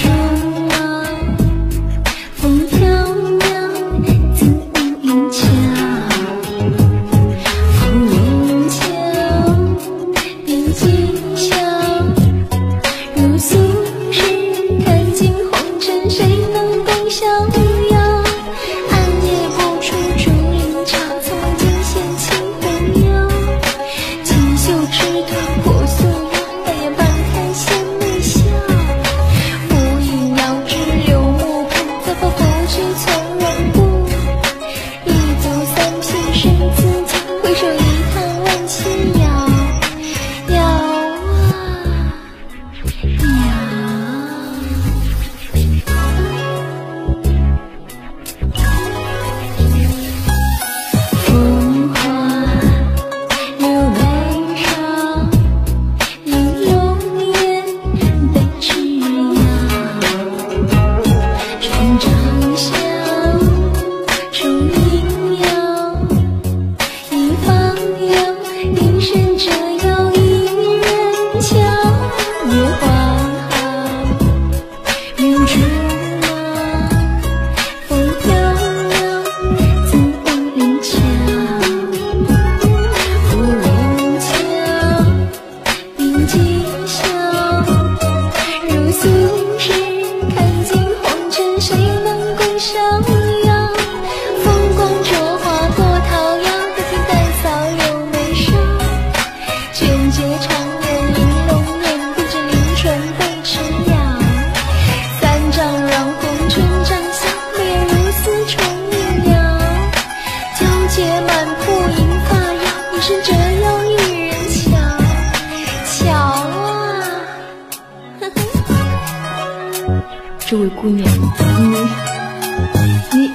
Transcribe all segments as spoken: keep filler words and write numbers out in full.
这位姑娘，你你，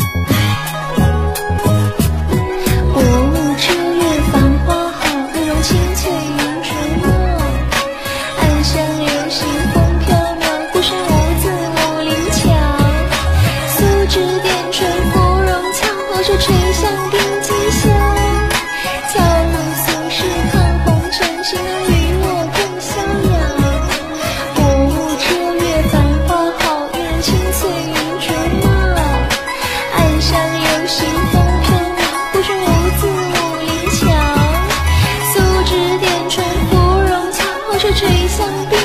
我这月繁花好，芙蓉青翠云垂墨。暗香流星风飘渺，孤身无字木林桥。素指点春芙蓉桥，我手垂香并寄香。桥路俗世看红尘，谁能与我更逍遥？我这月繁花好，玉人青翠云垂墨。暗香流星风飘渺，孤身无字木林桥。素指点春芙蓉桥，我手垂香并